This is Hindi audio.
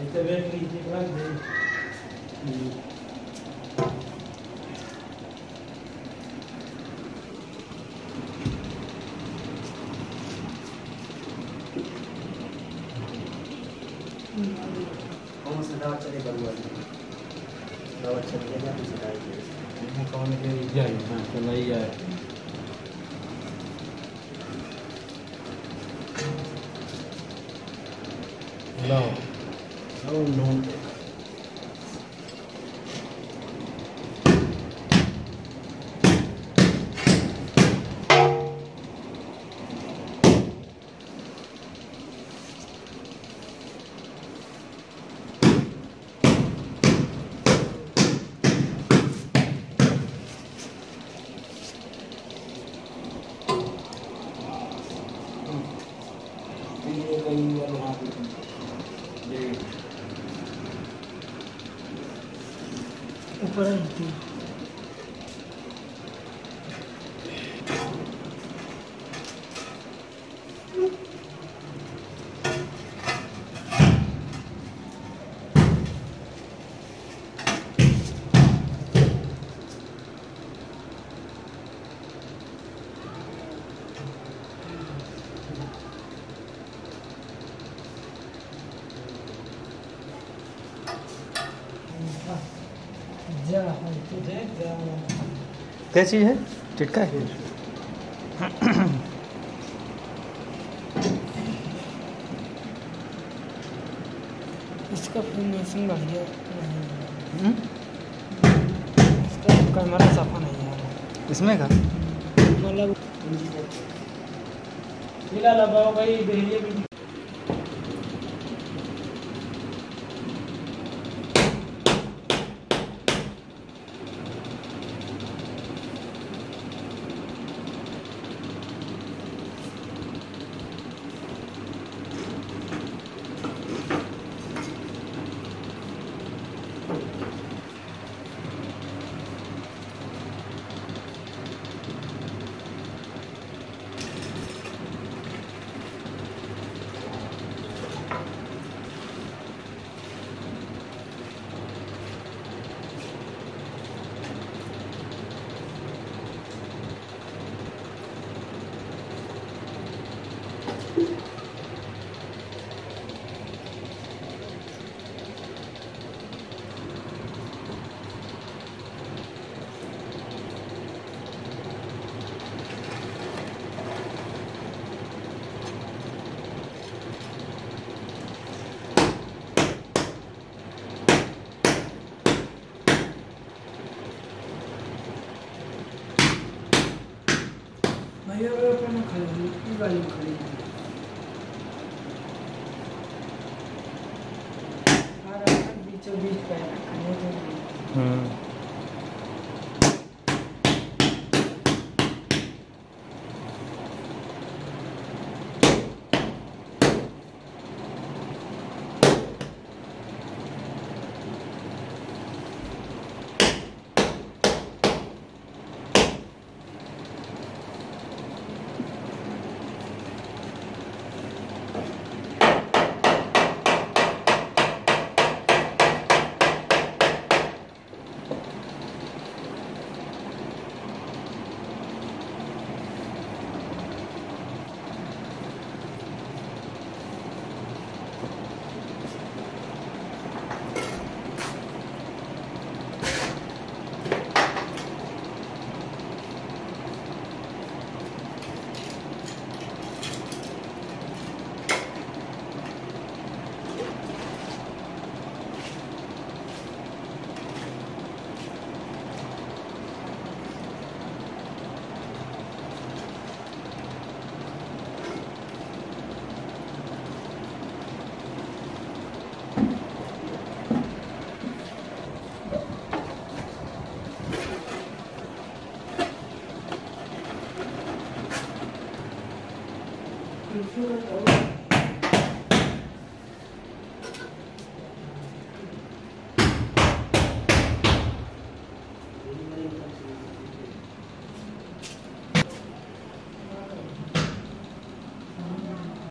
वेट लीजिए क्लास दे। कौन सा दवा चले बरुआ दवा चलेगा तो चलाइए कौन के जाए हां चलाइए लो Oh no. ऊपर क्या चीज़ है चिटका है इसका फिनिशिंग बढ़िया नहीं इसका कैमरा सफा नहीं है इसमें का मतलब मिला लगाओ भाई बेरिया भी भैया वो अपना खड़ी वाली खड़ी बीचों बीच पैर खाने Thank you.